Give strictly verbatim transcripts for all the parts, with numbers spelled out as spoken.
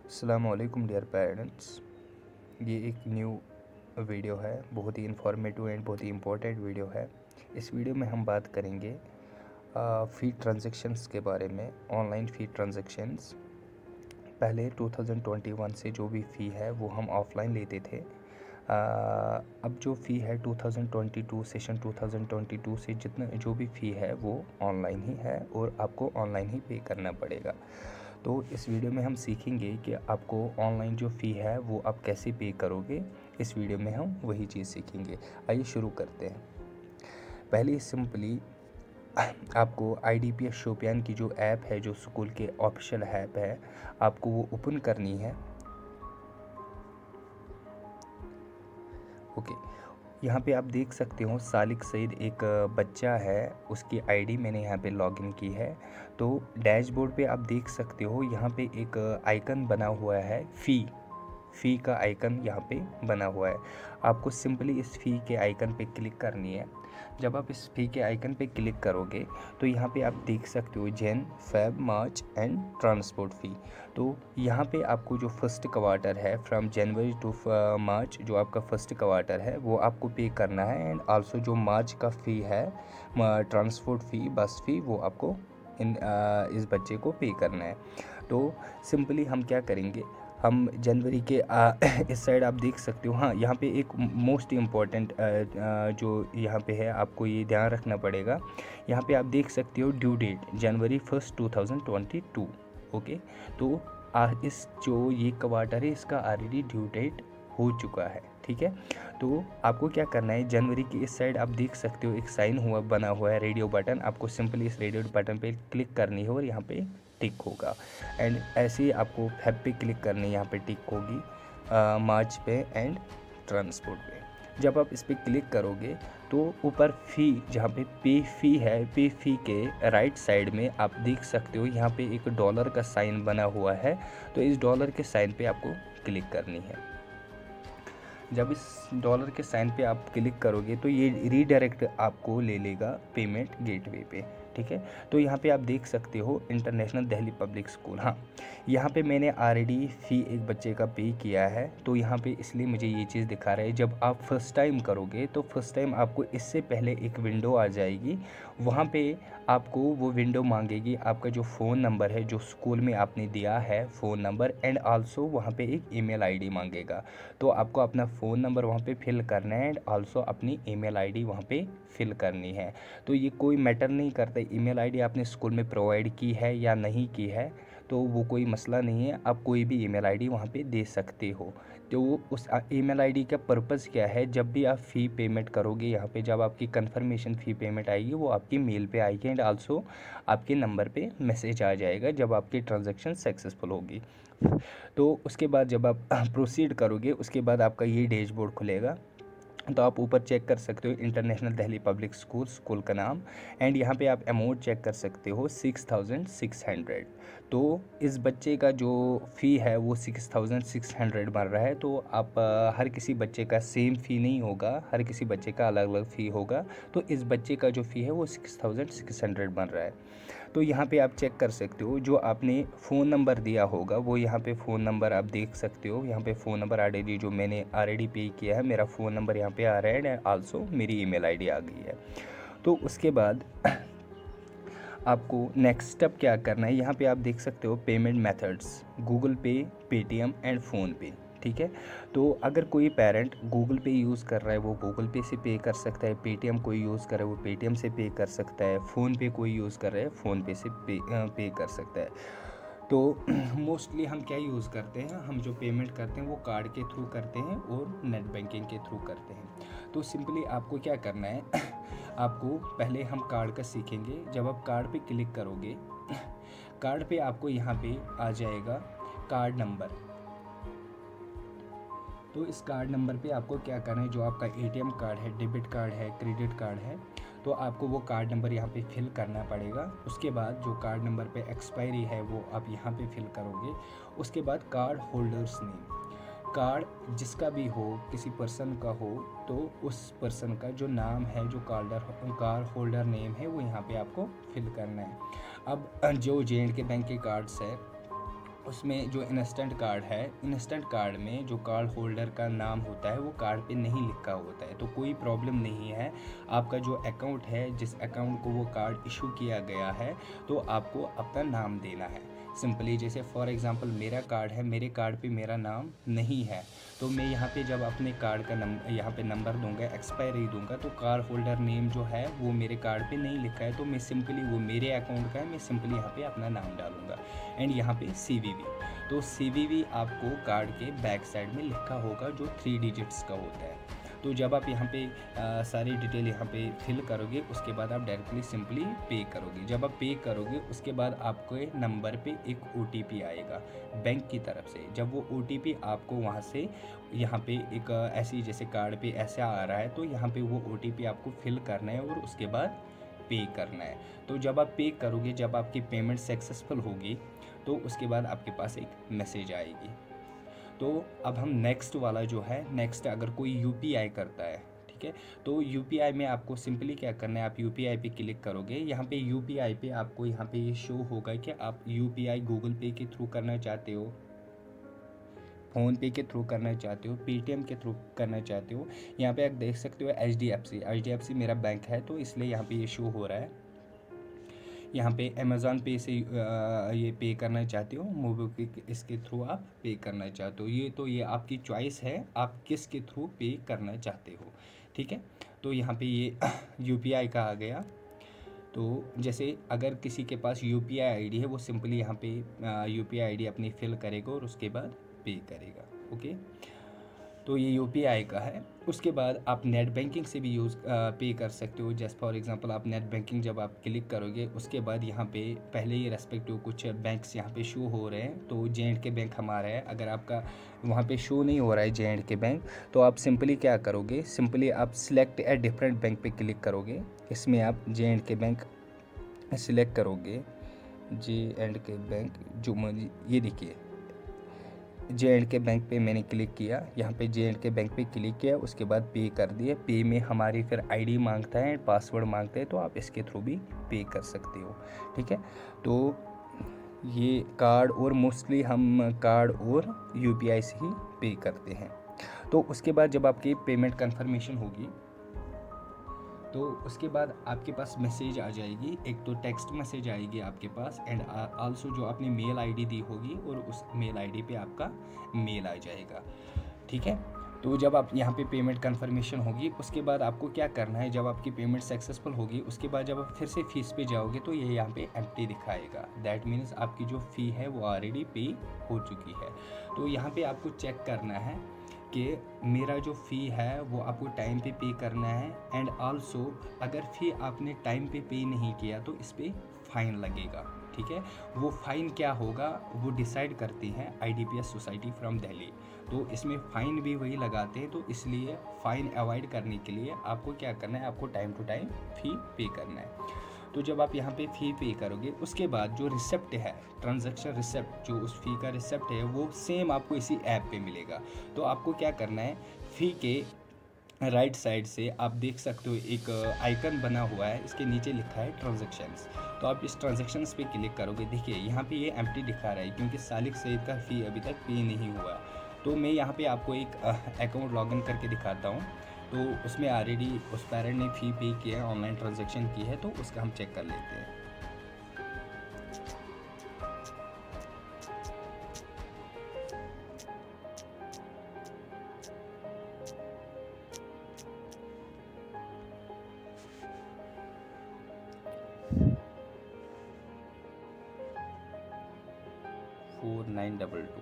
अस्सलामुअलैकुम dear parents. ये एक न्यू वीडियो है, बहुत ही इंफॉर्मेटिव एंड बहुत ही इम्पोर्टेंट वीडियो है। इस वीडियो में हम बात करेंगे फ़ी ट्रांजैक्शंस के बारे में, ऑनलाइन फ़ी ट्रांजैक्शंस। पहले टू थाउजेंड ट्वेंटी वन से जो भी फ़ी है वो हम ऑफ़लाइन लेते थे। आ, अब जो फ़ी है two thousand twenty two session two thousand twenty two से जितना जो भी फ़ी है वो ऑनलाइन ही है और आपको ऑनलाइन ही पे करना पड़ेगा। तो इस वीडियो में हम सीखेंगे कि आपको ऑनलाइन जो फ़ी है वो आप कैसे पे करोगे। इस वीडियो में हम वही चीज़ सीखेंगे। आइए शुरू करते हैं। पहले सिंपली आपको I D P S Shopian की जो ऐप है, जो स्कूल के ऑफिशियल ऐप है, आपको वो ओपन करनी है। ओके, यहाँ पे आप देख सकते हो सालिक सईद एक बच्चा है, उसकी आईडी मैंने यहाँ पे लॉगिन की है। तो डैशबोर्ड पे आप देख सकते हो यहाँ पे एक आइकन बना हुआ है, फ़ी फ़ी का आइकन यहाँ पे बना हुआ है। आपको सिंपली इस फ़ी के आइकन पे क्लिक करनी है। जब आप इस फ़ी के आइकन पे क्लिक करोगे तो यहाँ पे आप देख सकते हो Jan, Feb, March and transport fee. तो यहाँ पे आपको जो फर्स्ट क्वार्टर है फ्रॉम जनवरी टू मार्च, जो आपका फर्स्ट क्वार्टर है वो आपको पे करना है। एंड आल्सो जो मार्च का फ़ी है, ट्रांसपोर्ट फ़ी, बस फ़ी, वो आपको इन आ, इस बच्चे को पे करना है। तो सिंपली हम क्या करेंगे, हम जनवरी के आ, इस साइड आप देख सकते हो। हाँ, यहाँ पे एक मोस्ट इम्पॉर्टेंट जो यहाँ पे है, आपको ये ध्यान रखना पड़ेगा। यहाँ पे आप देख सकते हो due date January first two thousand twenty two. Okay, तो आ, इस जो ये क्वार्टर है इसका ऑलरेडी ड्यू डेट हो चुका है। ठीक है, तो आपको क्या करना है, जनवरी की इस साइड आप देख सकते हो एक साइन हुआ बना हुआ है, रेडियो बटन। आपको सिंपली इस रेडियो बटन पे क्लिक करनी है और यहाँ पे टिक होगा। एंड ऐसे ही आपको फेब पे क्लिक करनी है, यहाँ पे टिक होगी, मार्च पे एंड ट्रांसपोर्ट पे। जब आप इस पर क्लिक करोगे तो ऊपर फ़ी, जहाँ पे पे फ़ी है, पे फ़ी के राइट साइड में आप देख सकते हो यहाँ पे एक डॉलर का साइन बना हुआ है। तो इस डॉलर के साइन पे आपको क्लिक करनी है। जब इस डॉलर के साइन पे आप क्लिक करोगे तो ये रीडायरेक्ट आपको ले लेगा पेमेंट गेटवे पे। ठीक है, तो यहाँ पे आप देख सकते हो इंटरनेशनल दिल्ली पब्लिक स्कूल। हाँ, यहाँ पे मैंने ऑलरेडी फ़ी एक बच्चे का पे किया है, तो यहाँ पे इसलिए मुझे ये चीज़ दिखा रहा है। जब आप फर्स्ट टाइम करोगे तो फर्स्ट टाइम आपको इससे पहले एक विंडो आ जाएगी, वहाँ पे आपको वो विंडो मांगेगी आपका जो फ़ोन नंबर है, जो स्कूल में आपने दिया है फ़ोन नंबर, एंड आल्सो वहाँ पे एक ईमेल आईडी मांगेगा। तो आपको अपना फ़ोन नंबर वहाँ पे फिल करना है एंड आल्सो अपनी ईमेल आईडी वहाँ पे फिल करनी है। तो ये कोई मैटर नहीं करता ईमेल आईडी आपने स्कूल में प्रोवाइड की है या नहीं की है, तो वो कोई मसला नहीं है। आप कोई भी ईमेल आईडी वहाँ पे दे सकते हो। तो उस ईमेल आईडी का पर्पज़ क्या है, जब भी आप फ़ी पेमेंट करोगे यहाँ पे, जब आपकी कंफर्मेशन फ़ी पेमेंट आएगी वो आपकी मेल पे आएगी एंड आल्सो आपके नंबर पे मैसेज आ जाएगा जब आपकी ट्रांजैक्शन सक्सेसफुल होगी। तो उसके बाद जब आप प्रोसीड करोगे उसके बाद आपका ये डैशबोर्ड खुलेगा। तो आप ऊपर चेक कर सकते हो international Delhi public school, school का नाम, एंड यहाँ पे आप अमाउंट चेक कर सकते हो सिक्स थाउजेंड सिक्स हंड्रेड। तो इस बच्चे का जो फ़ी है वो सिक्स थाउजेंड सिक्स हंड्रेड बन रहा है। तो आप आ, हर किसी बच्चे का सेम फ़ी नहीं होगा, हर किसी बच्चे का अलग अलग फ़ी होगा। तो इस बच्चे का जो फ़ी है वो सिक्स थाउजेंड सिक्स हंड्रेड बन रहा है। तो यहाँ पे आप चेक कर सकते हो, जो आपने फ़ोन नंबर दिया होगा वो यहाँ पे फ़ोन नंबर आप देख सकते हो। यहाँ पे फ़ोन नंबर ऑलरेडी जो मैंने ऑलरेडी पे किया है, मेरा फ़ोन नंबर यहाँ पे आ रहा है एंड आल्सो मेरी ईमेल आईडी आ गई है। तो उसके बाद आपको नेक्स्ट स्टेप क्या करना है, यहाँ पे आप देख सकते हो payment methods, Google Pay, Paytm and PhonePe. ठीक है, तो अगर कोई पेरेंट गूगल पे यूज़ कर रहा है वो गूगल पे से पे कर सकता है, पेटीएम कोई यूज़ कर रहा है वो पेटीएम से पे कर सकता है, फ़ोन पे कोई यूज़ कर रहा है फ़ोन पे से पे पे कर सकता है। तो मोस्टली हम क्या यूज़ करते हैं, हम जो पेमेंट करते हैं वो कार्ड के थ्रू करते हैं और नेट बैंकिंग के थ्रू करते हैं। तो सिंपली आपको क्या करना है, आपको पहले हम कार्ड का सीखेंगे। जब आप कार्ड पे क्लिक करोगे, कार्ड पे आपको यहाँ पे आ जाएगा कार्ड नंबर। तो इस कार्ड नंबर पे आपको क्या करना है, जो आपका एटीएम कार्ड है, डेबिट कार्ड है, क्रेडिट कार्ड है, तो आपको वो कार्ड नंबर यहाँ पे फिल करना पड़ेगा। उसके बाद जो कार्ड नंबर पे एक्सपायरी है वो आप यहाँ पे फिल करोगे। उसके बाद कार्ड होल्डर्स नेम, कार्ड जिसका भी हो, किसी पर्सन का हो, तो उस पर्सन का जो नाम है, जो कार्डर कार्ड होल्डर नेम है, वो यहाँ पे आपको फिल करना है। अब जो जे एंड के बैंक के कार्ड्स है उसमें जो इंस्टेंट कार्ड है, इंस्टेंट कार्ड में जो कार्ड होल्डर का नाम होता है वो कार्ड पे नहीं लिखा होता है, तो कोई प्रॉब्लम नहीं है। आपका जो अकाउंट है, जिस अकाउंट को वो कार्ड इशू किया गया है, तो आपको अपना नाम देना है सिंपली। जैसे फॉर एग्ज़ाम्पल मेरा कार्ड है, मेरे कार्ड पे मेरा नाम नहीं है, तो मैं यहाँ पे जब अपने कार्ड का नंबर यहाँ पे नंबर दूंगा, एक्सपायरी दूंगा, तो कार्ड होल्डर नेम जो है वो मेरे कार्ड पे नहीं लिखा है, तो मैं सिंपली, वो मेरे अकाउंट का है, मैं सिंपली यहाँ पे अपना नाम डालूंगा। एंड यहाँ पे सी वी वी, तो सी वी वी आपको कार्ड के बैक साइड में लिखा होगा, जो थ्री डिजिट्स का होता है। तो जब आप यहाँ पे आ, सारी डिटेल यहाँ पे फिल करोगे, उसके बाद आप डायरेक्टली सिंपली पे करोगे। जब आप पे करोगे उसके बाद आपको नंबर पे एक ओ टी पी आएगा बैंक की तरफ से। जब वो ओ टी पी आपको वहाँ से यहाँ पे एक ऐसी, जैसे कार्ड पे ऐसा आ रहा है, तो यहाँ पे वो ओ टी पी आपको फिल करना है और उसके बाद पे करना है। तो जब आप पे करोगे, जब आपकी पेमेंट सक्सेसफुल होगी, तो उसके बाद आपके पास एक मैसेज आएगी। तो अब हम नेक्स्ट वाला जो है, नेक्स्ट अगर कोई यू पी आई करता है, ठीक है, तो यू पी आई में आपको सिंपली क्या करना है, आप यू पी आई पे क्लिक करोगे। यहाँ पे यू पी आई पे आपको यहाँ पे ये शो होगा कि आप यू पी आई गूगल पे के थ्रू करना चाहते हो, फ़ोन पे के थ्रू करना चाहते हो, पेटीएम के थ्रू करना चाहते हो। यहाँ पे आप देख सकते हो H D F C, H D F C मेरा बैंक है, तो इसलिए यहाँ पे ये शो हो रहा है। यहाँ पे अमेज़ॉन पे से ये पे करना चाहते हो, मोबीक्विक इसके थ्रू आप पे करना चाहते हो, ये तो ये आपकी चॉइस है, आप किस के थ्रू पे करना चाहते हो, ठीक है। तो यहाँ पे ये यू पी आई का आ गया। तो जैसे अगर किसी के पास U P I I D है, वो सिंपली यहाँ पे U P I I D अपनी फिल करेगा और उसके बाद पे करेगा, ओके। तो ये यू पी आई का है। उसके बाद आप नेट बैंकिंग से भी यूज़ पे कर सकते हो। जैसे फॉर एग्जांपल आप नेट बैंकिंग जब आप क्लिक करोगे, उसके बाद यहाँ पे पहले ये रेस्पेक्टिव कुछ बैंक्स यहाँ पे शो हो रहे हैं। तो जे एंड के बैंक हमारा है, अगर आपका वहाँ पे शो नहीं हो रहा है जे एंड के बैंक, तो आप सिंपली क्या करोगे, सिंपली आप सिलेक्ट ए डिफरेंट बैंक पे क्लिक करोगे। इसमें आप J and K bank select करोगे, जे एंड के बैंक जो ये देखिए जे एंड के बैंक पे मैंने क्लिक किया, यहाँ पे जे एंड के बैंक पे क्लिक किया, उसके बाद पे कर दिया। पे में हमारी फिर आईडी मांगता है, पासवर्ड मांगता है, तो आप इसके थ्रू भी पे कर सकते हो, ठीक है। तो ये कार्ड, और मोस्टली हम कार्ड और यूपीआई से ही पे करते हैं। तो उसके बाद जब आपकी पेमेंट कन्फर्मेशन होगी, तो उसके बाद आपके पास मैसेज आ जाएगी, एक तो टेक्स्ट मैसेज आएगी आपके पास, एंड आल्सो जो आपने मेल आईडी दी होगी, और उस मेल आईडी पे आपका मेल आ जाएगा, ठीक है। तो जब आप यहाँ पे पेमेंट कन्फर्मेशन होगी, उसके बाद आपको क्या करना है, जब आपकी पेमेंट सक्सेसफुल होगी, उसके बाद जब आप फिर से फ़ीस पे जाओगे, तो ये यहाँ पे एम्प्टी दिखाएगा। दैट मीन्स आपकी जो फ़ी है वो ऑलरेडी पे हो चुकी है। तो यहाँ पे आपको चेक करना है कि मेरा जो फ़ी है वो आपको टाइम पे पे करना है, एंड आल्सो अगर फ़ी आपने टाइम पे पे नहीं किया तो इस पर फ़ाइन लगेगा, ठीक है। वो फ़ाइन क्या होगा वो डिसाइड करती हैं I D P S society from Delhi. तो इसमें फ़ाइन भी वही लगाते हैं, तो इसलिए फ़ाइन अवॉइड करने के लिए आपको क्या करना है, आपको टाइम टू टाइम फ़ी पे करना है। तो जब आप यहाँ पे फ़ी पे करोगे, उसके बाद जो रिसिप्ट है, ट्रांजैक्शन रिसिप्ट, जो उस फ़ी का रिसिप्ट है, वो सेम आपको इसी ऐप पे मिलेगा। तो आपको क्या करना है, फ़ी के राइट साइड से आप देख सकते हो एक आइकन बना हुआ है, इसके नीचे लिखा है ट्रांजैक्शंस। तो आप इस ट्रांजैक्शंस पे क्लिक करोगे, देखिए यहाँ पे ये एम्प्टी दिखा रहा है, क्योंकि सालिक सईद का फ़ी अभी तक पे नहीं हुआ। तो मैं यहाँ पे आपको एक अकाउंट लॉगिन करके दिखाता हूँ। तो उसमें ऑलरेडी उस पेरेंट ने फ़ी पे किया है, ऑनलाइन ट्रांजैक्शन की है, तो उसका हम चेक कर लेते हैं। फोर नाइन डबल टू,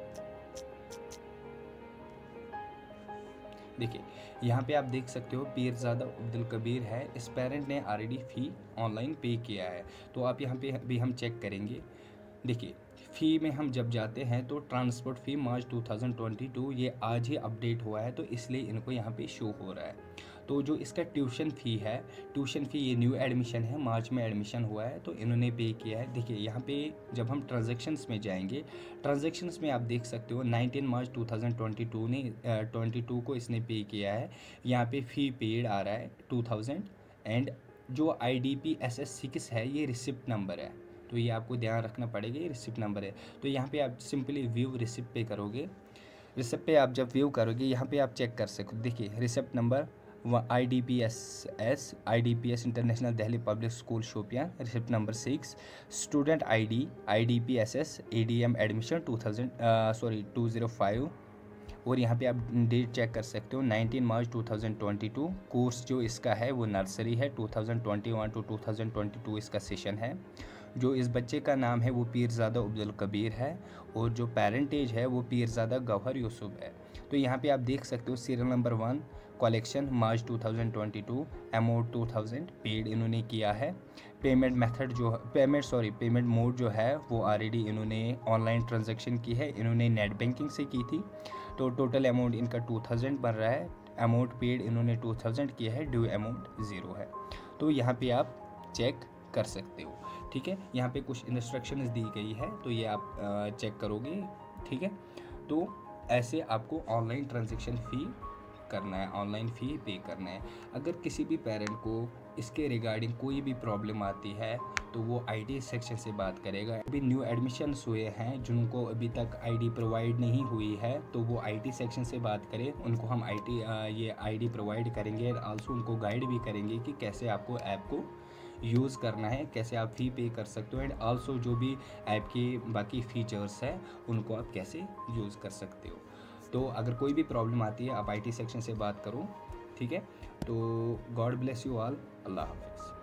देखिए यहाँ पे आप देख सकते हो पीरज़ादा अब्दुल कबीर है, इस पेरेंट ने ऑलरेडी फ़ी ऑनलाइन पे किया है। तो आप यहाँ पे भी हम चेक करेंगे, देखिए फ़ी में हम जब जाते हैं तो transport fee March two thousand twenty two ये आज ही अपडेट हुआ है, तो इसलिए इनको यहाँ पे शो हो रहा है। तो जो इसका ट्यूशन फ़ी है, ट्यूशन फ़ी ये न्यू एडमिशन है, मार्च में एडमिशन हुआ है, तो इन्होंने पे किया है। देखिए यहाँ पे जब हम ट्रांजैक्शंस में जाएंगे, ट्रांजैक्शंस में आप देख सकते हो nineteen March two thousand twenty two ने ट्वेंटी टू को इसने पे किया है। यहाँ पे फ़ी पेड आ रहा है टू थाउजेंड, एंड जो I D P S S six है ये रिसिप्ट नंबर है, तो ये आपको ध्यान रखना पड़ेगा, ये रिसिप्ट नंबर है। तो यहाँ पे आप सिंपली व्यू रिसिप्ट पे करोगे। रिसिप्ट पे आप जब व्यू करोगे यहाँ पे आप चेक कर सकते हो, देखिए receipt number I D P S S I D P S international Delhi public school Shopian, receipt number six, student I D I D P S S A D M admission two thousand sorry two zero five. और यहाँ पे आप date check कर सकते हो nineteen March two thousand twenty two. Course जो इसका है वो नर्सरी है, two thousand twenty one to two thousand twenty two इसका सेशन है। जो इस बच्चे का नाम है वो पीरज़ादा अब्दुल कबीर है और जो पेरेंटेज है वो पीरज़ादा गौहर यूसुफ है। तो यहाँ पे आप देख सकते हो serial number one, collection March two thousand twenty two, amount two thousand paid इन्होंने किया है। पेमेंट मेथड जो पेमेंट सॉरी पेमेंट मोड जो है वो ऑलरेडी इन्होंने ऑनलाइन ट्रांजैक्शन की है, इन्होंने नेट बैंकिंग से की थी। तो टोटल अमाउंट इनका टू थाउजेंड बन रहा है, अमाउंट पेड इन्होंने टू थाउजेंड किया है, ड्यू अमाउंट ज़ीरो है। तो यहाँ पे आप चेक कर सकते हो, ठीक है। यहाँ पे कुछ इंस्ट्रक्शंस दी गई है तो ये आप चेक करोगे, ठीक है। तो ऐसे आपको ऑनलाइन ट्रांजैक्शन फ़ी करना है, ऑनलाइन फ़ी पे करना है। अगर किसी भी पेरेंट को इसके रिगार्डिंग कोई भी प्रॉब्लम आती है तो वो आईटी सेक्शन से बात करेगा। अभी न्यू एडमिशन्स हुए हैं जिनको अभी तक आईडी प्रोवाइड नहीं हुई है तो वो आईटी सेक्शन से बात करें, उनको हम आईटी ये आईडी प्रोवाइड करेंगे और आल्सो उनको गाइड भी करेंगे कि कैसे आपको ऐप को यूज़ करना है, कैसे आप फ़ी पे कर सकते हो एंड आल्सो जो भी ऐप के बाकी फीचर्स है उनको आप कैसे यूज़ कर सकते हो। तो अगर कोई भी प्रॉब्लम आती है आप आईटी सेक्शन से बात करो, ठीक है। तो god bless you all, Allah हाफिज़।